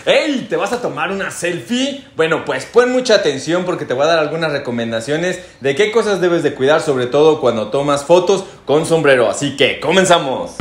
¡Ey! ¿Te vas a tomar una selfie? Bueno, pues pon mucha atención porque te voy a dar algunas recomendaciones de qué cosas debes de cuidar, sobre todo cuando tomas fotos con sombrero. Así que, ¡comenzamos!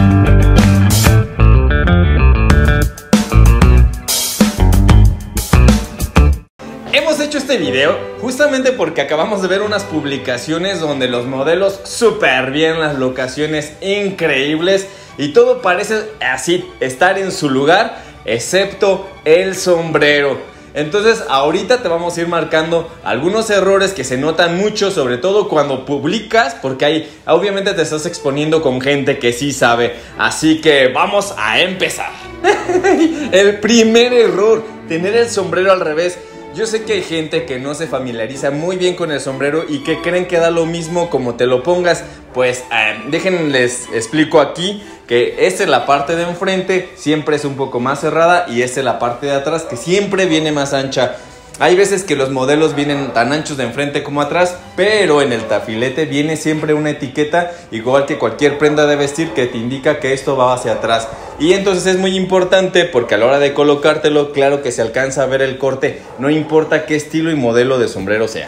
Hemos hecho este video justamente porque acabamos de ver unas publicaciones donde los modelos súper bien, las locaciones increíbles y todo parece así estar en su lugar, excepto el sombrero. Entonces ahorita te vamos a ir marcando algunos errores que se notan mucho, sobre todo cuando publicas, porque ahí obviamente te estás exponiendo con gente que sí sabe. Así que vamos a empezar. El primer error, tener el sombrero al revés. Yo sé que hay gente que no se familiariza muy bien con el sombrero y que creen que da lo mismo como te lo pongas. Pues déjenles explico aquí que esta es la parte de enfrente, siempre es un poco más cerrada, y esta es la parte de atrás que siempre viene más ancha. Hay veces que los modelos vienen tan anchos de enfrente como atrás, pero en el tafilete viene siempre una etiqueta, igual que cualquier prenda de vestir, que te indica que esto va hacia atrás. Y entonces es muy importante porque a la hora de colocártelo, claro que se alcanza a ver el corte, no importa qué estilo y modelo de sombrero sea.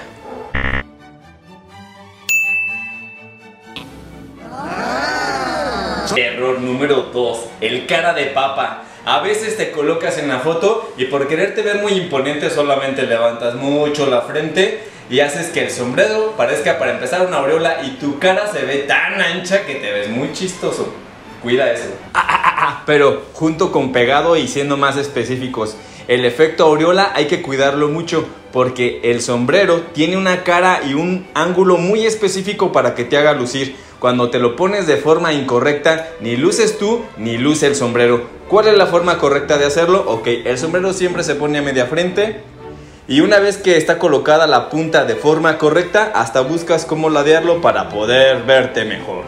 Error número 2, el cara de papa. A veces te colocas en la foto y por quererte ver muy imponente solamente levantas mucho la frente y haces que el sombrero parezca para empezar una aureola y tu cara se ve tan ancha que te ves muy chistoso. Cuida eso. Pero junto con pegado y siendo más específicos, el efecto aureola hay que cuidarlo mucho porque el sombrero tiene una cara y un ángulo muy específico para que te haga lucir. Cuando te lo pones de forma incorrecta, ni luces tú ni luce el sombrero. ¿Cuál es la forma correcta de hacerlo? Ok, el sombrero siempre se pone a media frente y una vez que está colocada la punta de forma correcta, hasta buscas cómo ladearlo para poder verte mejor.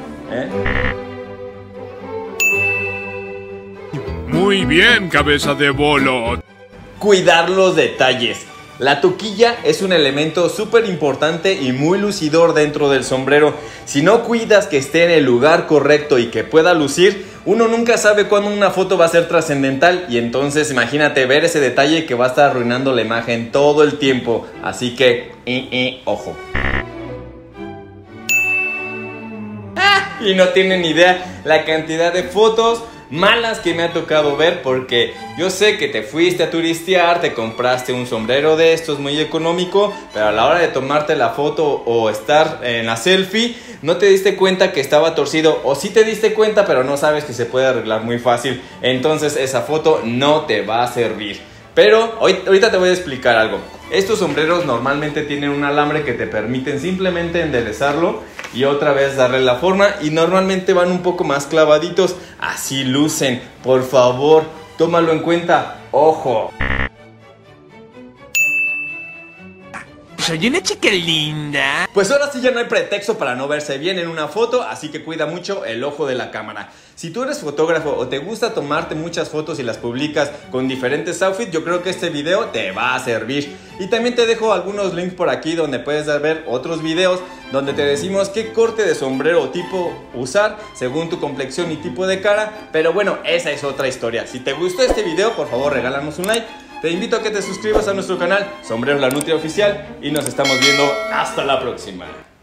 Muy bien, cabeza de bolo. Cuidar los detalles. La toquilla es un elemento súper importante y muy lucidor dentro del sombrero. Si no cuidas que esté en el lugar correcto y que pueda lucir, uno nunca sabe cuándo una foto va a ser trascendental. Y entonces imagínate ver ese detalle que va a estar arruinando la imagen todo el tiempo. Así que, ojo. Y no tienen idea la cantidad de fotos malas que me ha tocado ver, porque yo sé que te fuiste a turistear, te compraste un sombrero de estos muy económico, pero a la hora de tomarte la foto o estar en la selfie no te diste cuenta que estaba torcido, o sí te diste cuenta pero no sabes que se puede arreglar muy fácil. Entonces esa foto no te va a servir. Pero ahorita te voy a explicar algo. Estos sombreros normalmente tienen un alambre que te permiten simplemente enderezarlo y otra vez darle la forma, y normalmente van un poco más clavaditos, así lucen. Por favor, tómalo en cuenta. ¡Ojo! Soy una chica linda. Pues ahora sí ya no hay pretexto para no verse bien en una foto, así que cuida mucho el ojo de la cámara. Si tú eres fotógrafo o te gusta tomarte muchas fotos y las publicas con diferentes outfits, yo creo que este video te va a servir. Y también te dejo algunos links por aquí donde puedes ver otros videos donde te decimos qué corte de sombrero o tipo usar según tu complexión y tipo de cara. Pero bueno, esa es otra historia. Si te gustó este video, por favor regálanos un like. Te invito a que te suscribas a nuestro canal Sombreros La Nutria Oficial y nos estamos viendo hasta la próxima.